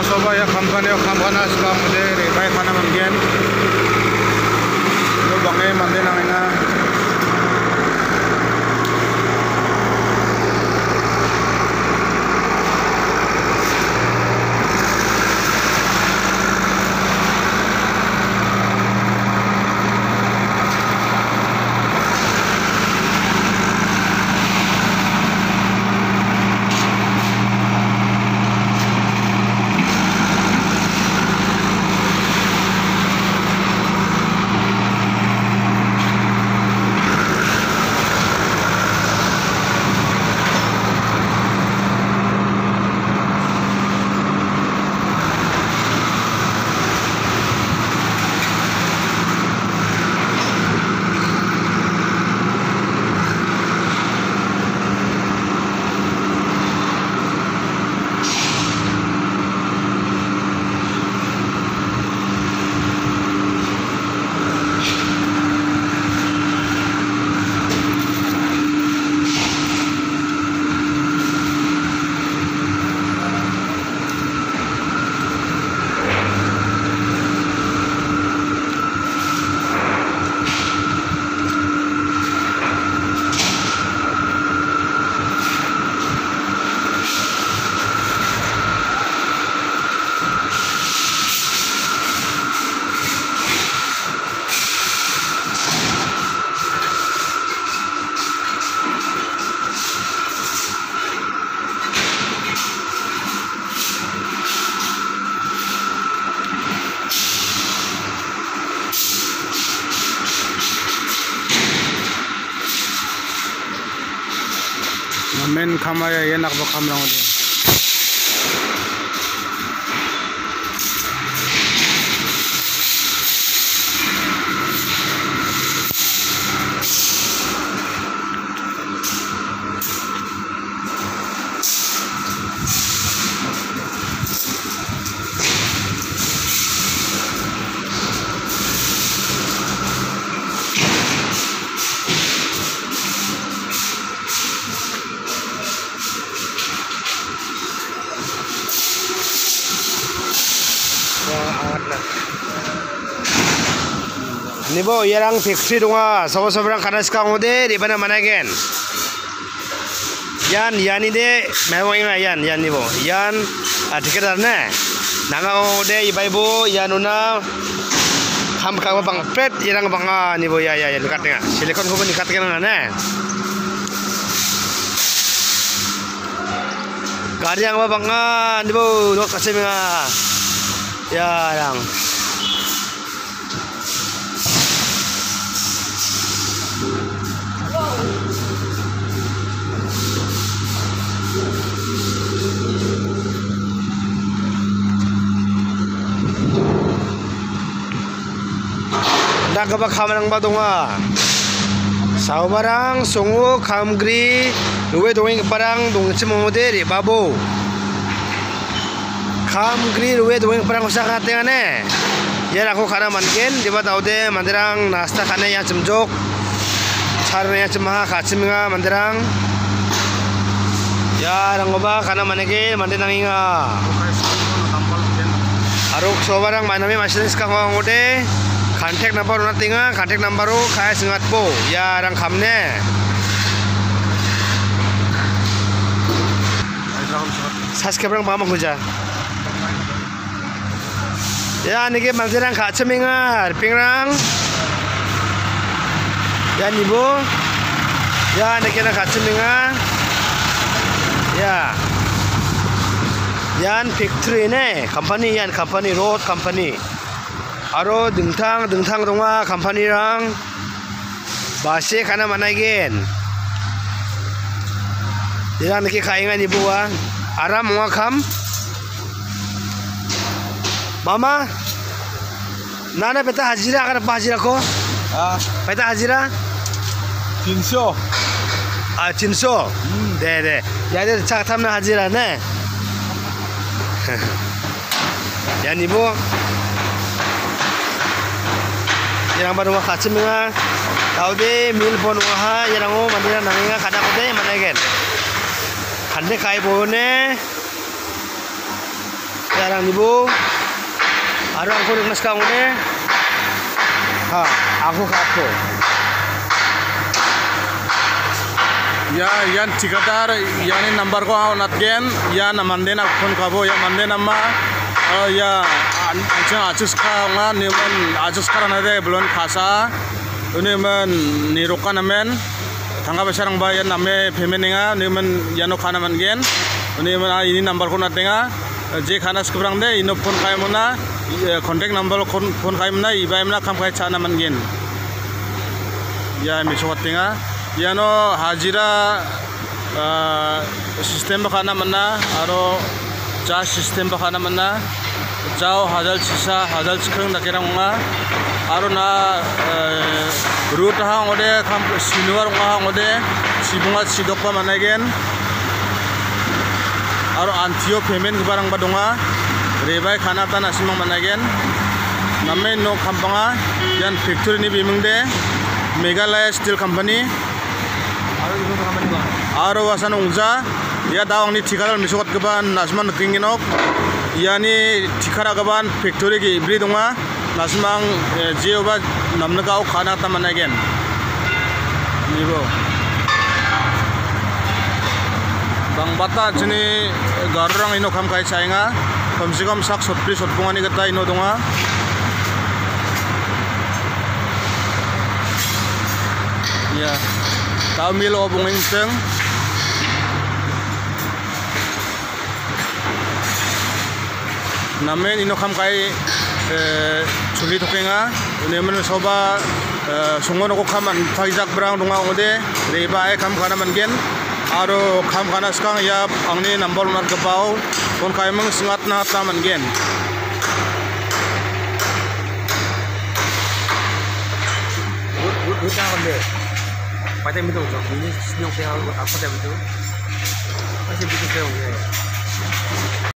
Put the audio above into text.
soba ya kampanye kampana suka mode rebai kana manggen lo bangai mande nangina men kamaya yenak ba kamlang ode Nibo yarang fixi dunga sobo-soborang kana skang ode di bana managen yan ide memang inga yan nibo yan adikar na nanga ode ibaibo yanuna ham kawa bang pet yarang bang nibo ya dekat nga silikon ko nikat kana na gari yang bang nibo dok kasih nga yarang Nagaba kamarang badonga saubarang songo kamgri luwe doing parang dong cemode babo kamgri luwe doing parang usaha tengane ya aku kana manken di bataude mandirang nasta kana ya cemjok caranya cemaha kacimga mandirang ya rangoba kana manege mandirang inga aruk sobarang manami masih sekarang ngode kontak number una tinga kontak number kaya sengat po ya rang kamne subscribe mama huja ya niki mandirang kacemingar pingrang ya nibo ya niki na kacemingar ya yan factory ne company yan company road company aro dengtang donga company rang base kana managen dirang niki kainga ni buwa aram monga kam mama nana peta hajira kana hajira ko peta hajira 300 300 de ya de chak thamna hajira ne ya ni bu yang baru kacimnya tahu deh mil pon wah yang mau mandira nanginga kada kode mana gen kande kai bone sekarang ibu. Aduh aku nak sekarang ni. Ha, aku. Ya, yan tikatar, yani number ko ako natgen, ya namande na phone kabo, ya mande nama, ya ajas ka nga niman ajas ka na de belum khasa, niman nirukan namen, tangga besarang bayan name pemeninga, niman yano kana mangen, niman ini number ko natenga, je kana sekarang de ino phone kaya muna, contact number phone kaya muna, iba muna kam kaya cana mangen, ya misal tenga. Yano hajira sistem bakana mana, aro jas sistem bakana mana, jauh hadal sisa hadal sekarang nak kira mga, aro na root hang ode, kam sinuar hang ode, sibungat sidokpa mana gen, aro antio payment kebarang badunga, rebai kana tan asimang mana gen, namen no kampanga, yan factory ni bimeng de, Meghalaya Steel Company. Aro wasan ungja ya daang ni tikara misukot gaban nasman kinginok yani tikara gaban factory ki ibri dunga nasmang jeoba namnagao khana tamanagen nibo bang bata jeni garrang ino kam kai chainga kamse kam sak sotpri sotbungani gata ino dunga ya tao milo bunging teng namen ino kam kai chuli tokenga nemen soba sungon ko kaman phaijak brang dunga ode reba ai kam kana mangen aro kam kana skang ya angni number mar gabau kon kai mang singat na ta mangen Udah konde. Pada itu, ini senyum saya apa dah itu? Masih begitu ya.